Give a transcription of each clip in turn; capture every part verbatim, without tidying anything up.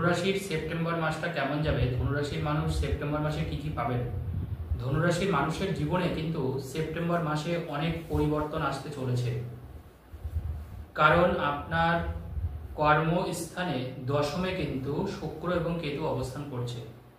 ধনুরাশির সেপ্টেম্বর মাসটা কেমন যাবে, ধনুরাশির মানুষ সেপ্টেম্বর মাসে কি কি পাবেন। ধনুরাশির মানুষের জীবনে কিন্তু সেপ্টেম্বর মাসে অনেক পরিবর্তন আসতে চলেছে, কারণ আপনার কর্মস্থানে দশমে কিন্তু শুক্র এবং কেতু অবস্থান করছে।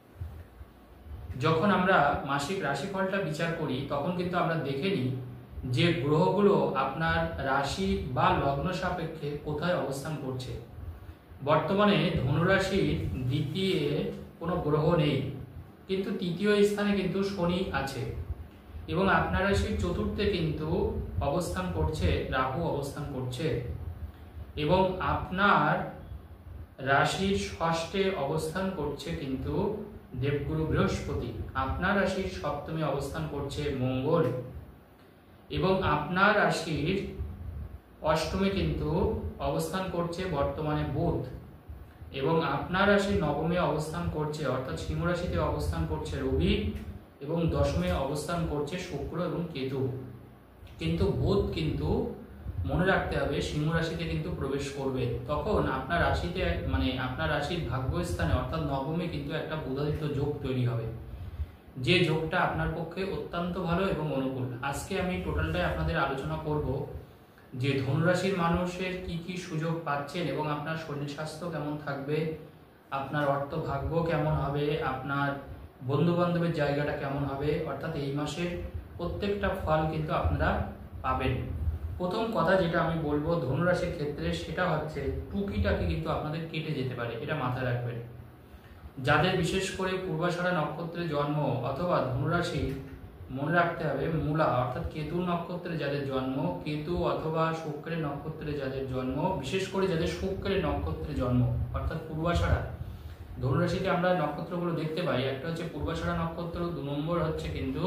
যখন আমরা মাসিক রাশিফলটা বিচার করি তখন কিন্তু আমরা দেখে নিই যে গ্রহগুলো আপনার রাশি বা লগ্ন সাপেক্ষে কোথায় অবস্থান করছে। বর্তমানে ধনুরাশির দ্বিতীয় কোনো গ্রহ নেই, কিন্তু তৃতীয় স্থানে কিন্তু শনি আছে এবং আপনার রাশির চতুর্থে কিন্তু অবস্থান করছে রাহু অবস্থান করছে এবং আপনার রাশির ষষ্ঠে অবস্থান করছে কিন্তু দেবগুরু বৃহস্পতি। আপনার রাশির সপ্তমে অবস্থান করছে মঙ্গল এবং আপনার রাশির অষ্টমে কিন্তু অবস্থান করছে বর্তমানে বুধ এবং আপনার রাশির নবমে অবস্থান করছে অর্থাৎ সিংহ রাশিতে অবস্থান করছে রবি এবং দশমে অবস্থান করছে শুক্র এবং কেতু। কিন্তু বুধ কিন্তু মনে রাখতে হবে সিংহ রাশিতে কিন্তু প্রবেশ করবে, তখন আপনার রাশিতে মানে আপনার রাশির ভাগ্যস্থানে অর্থাৎ নবমে কিন্তু একটা বুধাদিত্য যোগ তৈরি হবে, যে যোগটা আপনার পক্ষে অত্যন্ত ভালো এবং অনুকূল। আজকে আমি টোটালটাই আপনাদের আলোচনা করব যে ধনুরাশির মানুষের কি কি সুযোগ পাচ্ছেন এবং আপনার শরীর স্বাস্থ্য কেমন থাকবে, আপনার অর্থ ভাগ্য কেমন হবে, আপনার বন্ধু বান্ধবের জায়গাটা কেমন হবে, অর্থাৎ এই মাসের প্রত্যেকটা ফল কিন্তু আপনারা পাবেন। প্রথম কথা যেটা আমি বলবো ধনুরাশির ক্ষেত্রে সেটা হচ্ছে টুকিটাকি কিন্তু আপনাদের কেটে যেতে পারে, এটা মাথায় রাখবেন। যাদের বিশেষ করে পূর্বাষাঢ়া নক্ষত্রে জন্ম অথবা ধনুরাশি মনে রাখতে হবে মূলা অর্থাৎ কেতু নক্ষত্রে যাদের জন্ম, কেতু অথবা শুক্রের নক্ষত্রে যাদের জন্ম, বিশেষ করে যাদের শুক্রের নক্ষত্রে জন্ম অর্থাৎ পূর্বাষাঢ়া। ধনুরাশিতে আমরা নক্ষত্রগুলো দেখতে পাই, একটা হচ্ছে পূর্বাষাঢ়া নক্ষত্র, দু নম্বর হচ্ছে কিন্তু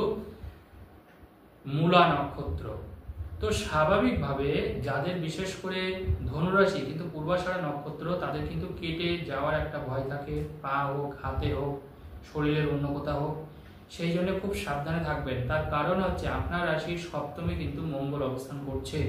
মূলা নক্ষত্র। তো স্বাভাবিকভাবে যাদের বিশেষ করে ধনুরাশি কিন্তু পূর্বাষাঢ়া নক্ষত্র, তাদের কিন্তু কেটে যাওয়ার একটা ভয় থাকে, পা হোক, হাতে হোক, শরীরের অন্য কোথাও হোক, সেই জন্য খুব সাবধানে থাকবেন। তার কারণ হচ্ছে আপনার রাশির সপ্তমে কিন্তু মঙ্গল অবস্থান করছে।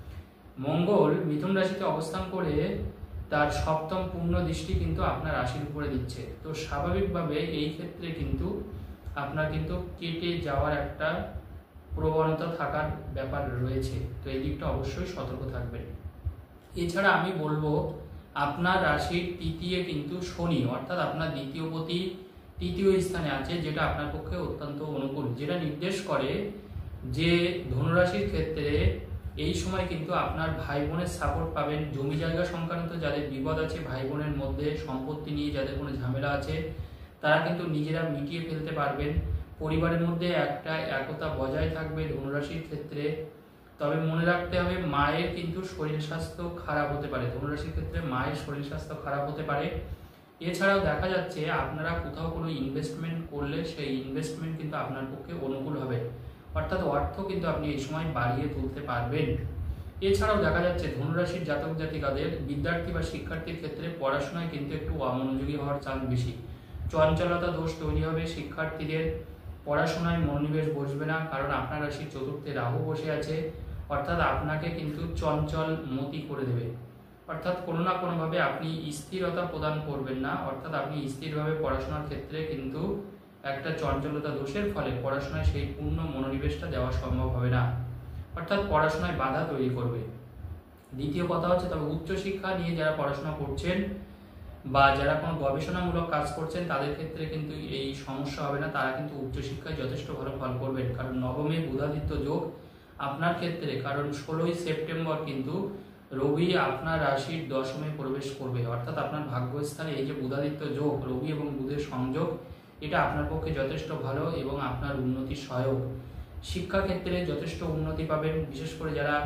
মঙ্গল মিথুন রাশিতে অবস্থান করে তার সপ্তম পূর্ণ দৃষ্টি কিন্তু আপনার রাশির উপরে দিচ্ছে। তো স্বাভাবিকভাবে এই ক্ষেত্রে কিন্তু আপনার কিন্তু কেটে যাওয়ার একটা প্রবণতা থাকার ব্যাপার রয়েছে, তো এই দিকটা অবশ্যই সতর্ক থাকবেন। এছাড়া আমি বলবো আপনার রাশির তৃতীয় কিন্তু শনি অর্থাৎ আপনার দ্বিতীয় পতি তৃতীয় স্থানে আছে, যেটা আপনার পক্ষে অত্যন্ত অনুকূল, যেটা নির্দেশ করে যে ধনুরাশির ক্ষেত্রে এই সময় কিন্তু আপনার ভাই বোনের সাপোর্ট পাবেন। জমি জায়গা সংক্রান্ত যাদের বিপদ আছে, ভাই বোনের মধ্যে সম্পত্তি নিয়ে যাদের কোনো ঝামেলা আছে, তারা কিন্তু নিজেরা মিটিয়ে ফেলতে পারবেন। পরিবারের মধ্যে একটা একতা বজায় থাকবে ধনুরাশির ক্ষেত্রে। তবে মনে রাখতে হবে মায়ের কিন্তু শরীর স্বাস্থ্য খারাপ হতে পারে, ধনুরাশির ক্ষেত্রে মায়ের শরীর স্বাস্থ্য খারাপ হতে পারে। এছাড়াও দেখা যাচ্ছে আপনারা কোথাও কোনো ইনভেস্টমেন্ট করলে সেই ইনভেস্টমেন্ট কিন্তু আপনার পক্ষে অনুকূল হবে, অর্থাৎ অর্থ কিন্তু আপনি এই সময় বাড়িয়ে তুলতে পারবেন। এছাড়াও দেখা যাচ্ছে ধনুরাশির জাতক জাতিকাদের বিদ্যার্থী বা শিক্ষার্থীর ক্ষেত্রে পড়াশোনায় কিন্তু একটু অমনোযোগী হওয়ার চান্স বেশি, চঞ্চলতা দোষ তৈরি হবে। শিক্ষার্থীদের পড়াশোনায় মনোনিবেশ বসবে না, কারণ আপনার রাশির চতুর্থে রাহু বসে আছে, অর্থাৎ আপনাকে কিন্তু চঞ্চল মতি করে দেবে, অর্থাৎ কোনো না কোনোভাবে আপনি স্থিরতা প্রদান করবেন না, অর্থাৎ আপনি স্থিরভাবে পড়াশোনার ক্ষেত্রে কিন্তু একটা চঞ্চলতা দোষের ফলে পড়াশোনায় সেই পূর্ণ মনোনিবেশটা দেওয়া সম্ভব হবে না, অর্থাৎ পড়াশোনায় বাধা তৈরি করবে। দ্বিতীয় কথা হচ্ছে তবে উচ্চশিক্ষা নিয়ে যারা পড়াশোনা করছেন বা যারা কোনো গবেষণামূলক কাজ করছেন তাদের ক্ষেত্রে কিন্তু এই সমস্যা হবে না, তারা কিন্তু উচ্চশিক্ষায় যথেষ্ট ভালো ফল করবেন। কারণ নবমে বুধাদিত্য যোগ আপনার ক্ষেত্রে, কারণ ষোলোই সেপ্টেম্বর কিন্তু রবি আপনার রাশির দশমে প্রবেশ করবে, অর্থাৎ আপনার ভাগ্যস্থানে এই যে বুধাদিত্য যোগ, রবি এবং বুধের সংযোগ, এটা আপনার পক্ষে যথেষ্ট ভালো এবং আপনার উন্নতির সহায়ক। শিক্ষাক্ষেত্রে যথেষ্ট উন্নতি পাবেন, বিশেষ করে যারা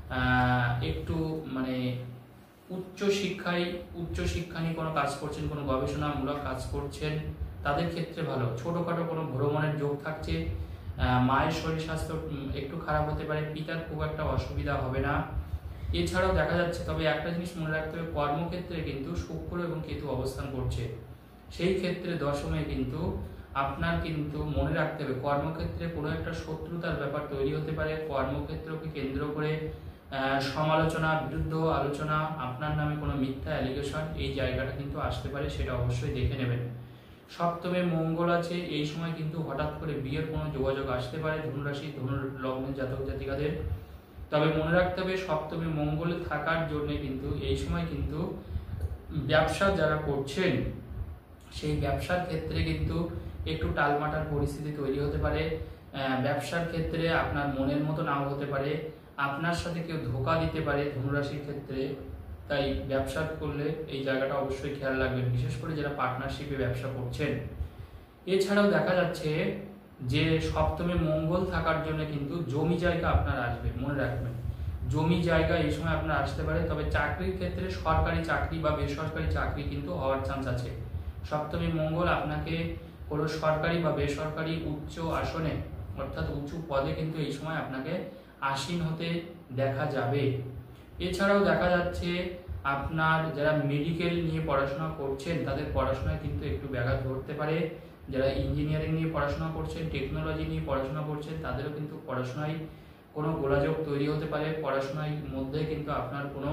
একটু মানে উচ্চ শিক্ষায় উচ্চ শিক্ষা নিয়ে কোনো কাজ করছেন, কোনো গবেষণামূলক কাজ করছেন, তাদের ক্ষেত্রে ভালো। ছোটোখাটো কোনো ভ্রমণের যোগ থাকছে, মায়ের শরীর স্বাস্থ্য একটু খারাপ হতে পারে, পিতার খুব একটা অসুবিধা হবে না। এছাড়াও দেখা যাচ্ছে তবে একটা জিনিস মনে রাখতে হবে, কর্মক্ষেত্রে কিন্তু শুক্র এবং কেতু অবস্থান করছে, সেই ক্ষেত্রে দশমে কিন্তু আপনার কিন্তু মনে রাখতে হবে কর্মক্ষেত্রে কোনো একটা শত্রুতার ব্যাপার তৈরি হতে পারে, কর্মক্ষেত্রকে কেন্দ্র করে সমালোচনা, বিরুদ্ধ আলোচনা, আপনার নামে কোনো মিথ্যা অ্যালিগেশন, এই জায়গাটা কিন্তু আসতে পারে, সেটা অবশ্যই দেখে নেবেন। সপ্তমে মঙ্গল আছে, এই সময় কিন্তু হঠাৎ করে বিয়ের কোনো যোগাযোগ আসতে পারে ধনুরাশি ধনু লগ্নের জাতক জাতিকাদের। তবে মনে রাখতে হবে সপ্তমে মঙ্গল থাকার জন্য কিন্তু এই সময় কিন্তু ব্যবসা যারা করছেন সেই ব্যবসার ক্ষেত্রে কিন্তু একটু টালমাটাল পরিস্থিতি তৈরি হতে পারে। ব্যবসার ক্ষেত্রে আপনার মনের মতো নাও হতে পারে, আপনার সাথে কেউ ধোকা দিতে পারে ধনুরাশির ক্ষেত্রে। তাই ব্যবসা করলে এই জায়গাটা অবশ্যই খেয়াল রাখবেন, বিশেষ করে যারা পার্টনারশিপে ব্যবসা করছেন। এছাড়াও দেখা যাচ্ছে যে সপ্তমে মঙ্গল থাকার জন্য কিন্তু জমি জায়গা আপনার আসবে, মনে রাখবেন জমি জায়গা এই সময় আপনার আসতে পারে। তবে চাকরির ক্ষেত্রে সরকারি চাকরি বা বেসরকারি চাকরি কিন্তু হওয়ার চান্স আছে। সপ্তমী মঙ্গল আপনাকে কোনো সরকারি বা বেসরকারি উচ্চ আসনে অর্থাৎ উঁচু পদে কিন্তু এই সময় আপনাকে আসীন হতে দেখা যাবে। এছাড়াও দেখা যাচ্ছে আপনার যারা মেডিকেল নিয়ে পড়াশোনা করছেন তাদের পড়াশোনায় কিন্তু একটু ব্যাঘাত ঘটতে পারে। যারা ইঞ্জিনিয়ারিং নিয়ে পড়াশোনা করছেন, টেকনোলজি নিয়ে পড়াশোনা করছেন, তাদেরও কিন্তু পড়াশোনায় কোনো গোলাযোগ তৈরি হতে পারে। পড়াশোনার মধ্যে কিন্তু আপনার কোনো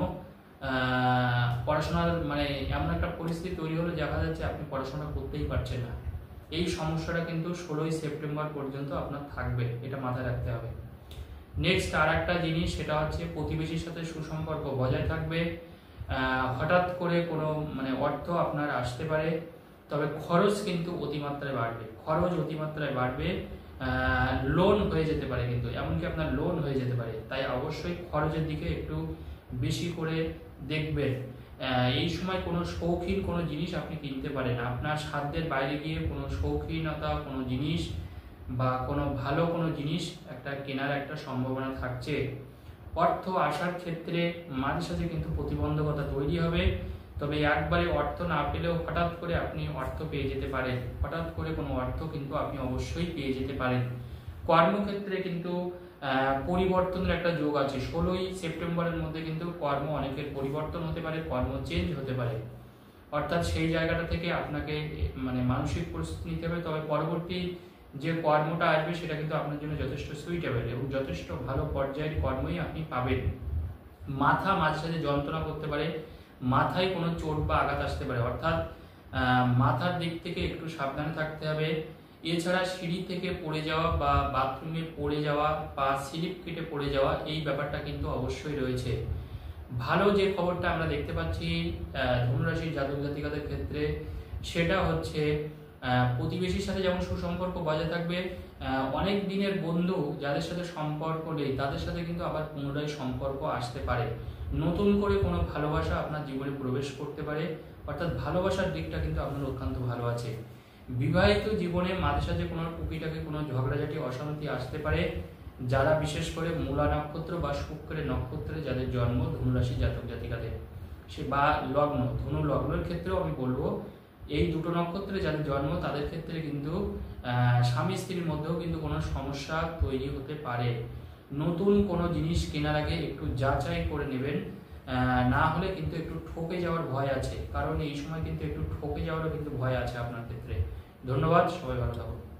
পড়াশোনার মানে এমন একটা পরিস্থিতি তৈরি হলে দেখা যাচ্ছে আপনি পড়াশোনা করতেই পারছেন না। এই সমস্যাটা কিন্তু ষোলোই সেপ্টেম্বর পর্যন্ত আপনার থাকবে, এটা মাথায় রাখতে হবে। নেক্সট আর একটা জিনিস, সেটা হচ্ছে প্রতিবেশীর সাথে সুসম্পর্ক বজায় থাকবে। হঠাৎ করে কোনো মানে অর্থ আপনার আসতে পারে, তবে খরচ কিন্তু অতিমাত্রায় বাড়বে, খরচ অতিমাত্রায় বাড়বে। লোন হয়ে যেতে পারে, কিন্তু এমনকি আপনার লোন হয়ে যেতে পারে। তাই অবশ্যই খরচের দিকে একটু বেশি করে দেখবেন। এই সময় কোনো শৌখিন কোনো জিনিস আপনি কিনতে পারেন, আপনার সাধ্যের বাইরে গিয়ে কোনো শৌখিনতা কোনো জিনিস বা কোনো ভালো কোনো জিনিস একটা কেনার একটা সম্ভাবনা থাকছে। অর্থ আসার ক্ষেত্রে মাঝে সাঝে কিন্তু প্রতিবন্ধকতা তৈরি হবে, তবে একবারে অর্থ না পেলেও হঠাৎ করে আপনি অর্থ পেয়ে যেতে পারেন, হঠাৎ করে কোনো অর্থ কিন্তু আপনি অবশ্যই পেয়ে যেতে পারেন। কর্মক্ষেত্রে কিন্তু পরিবর্তনের একটা যোগ আছে, ষোলোই সেপ্টেম্বরের মধ্যে কিন্তু কর্ম অনেকের পরিবর্তন হতে পারে, কর্ম চেঞ্জ হতে পারে। অর্থাৎ সেই জায়গাটা থেকে আপনাকে মানে মানসিক প্রস্তুতি নিতে হবে। তবে পরবর্তী যে কর্মটা আসবে সেটা কিন্তু আপনার জন্য যথেষ্ট সুইটেবল এবং যথেষ্ট ভালো পর্যায়ের কর্মই আপনি পাবেন। মাথা মাঝে সাঝে যন্ত্রণা করতে পারে, মাথায় কোনো চোট বা আঘাত আসতে পারে, অর্থাৎ মাথার দিক থেকে একটু সাবধানে থাকতে হবে। এছাড়া সিঁড়ি থেকে পড়ে যাওয়া বা বাথরুমে পড়ে যাওয়া বা স্লিপ কেটে পড়ে যাওয়া, এই ব্যাপারটা কিন্তু অবশ্যই রয়েছে। ভালো যে খবরটা আমরা দেখতে পাচ্ছি ধনুরাশির জাতক জাতিকাদের ক্ষেত্রে, সেটা হচ্ছে প্রতিবেশীর সাথে যেমন সুসম্পর্ক বজায় থাকবে, অনেক দিনের বন্ধু যাদের সাথে সম্পর্ক নেই তাদের সাথে কিন্তু আবার পুনরায় সম্পর্ক আসতে পারে। নতুন করে কোনো ভালোবাসা আপনার জীবনে প্রবেশ করতে পারে, অর্থাৎ ভালোবাসার দিকটা কিন্তু আপনার অত্যন্ত ভালো আছে। বিবাহিত জীবনে মাঝে সাঝে কোনো টুকিটাকি কোনো ঝগড়াঝাটি অশান্তি আসতে পারে। যারা বিশেষ করে মূলা নক্ষত্র বা শুক্রের নক্ষত্রে যাদের জন্ম ধনুরাশি জাতক জাতিকাদের সে বা লগ্ন, ধনু লগ্নের ক্ষেত্রেও আমি বলবো এই দুটো নক্ষত্রে যাদের জন্ম তাদের ক্ষেত্রে কিন্তু স্বামী স্ত্রীর মধ্যেও কিন্তু কোনো সমস্যা তৈরি হতে পারে। নতুন কোনো জিনিস কেনার আগে একটু যাচাই করে নেবেন, না হলে কিন্তু একটু ঠকে যাওয়ার ভয় আছে, কারণ এই সময় কিন্তু একটু ঠকে যাওয়ারও কিন্তু ভয় আছে আপনার ক্ষেত্রে। ধন্যবাদ, সবাই ভালো থাকুন।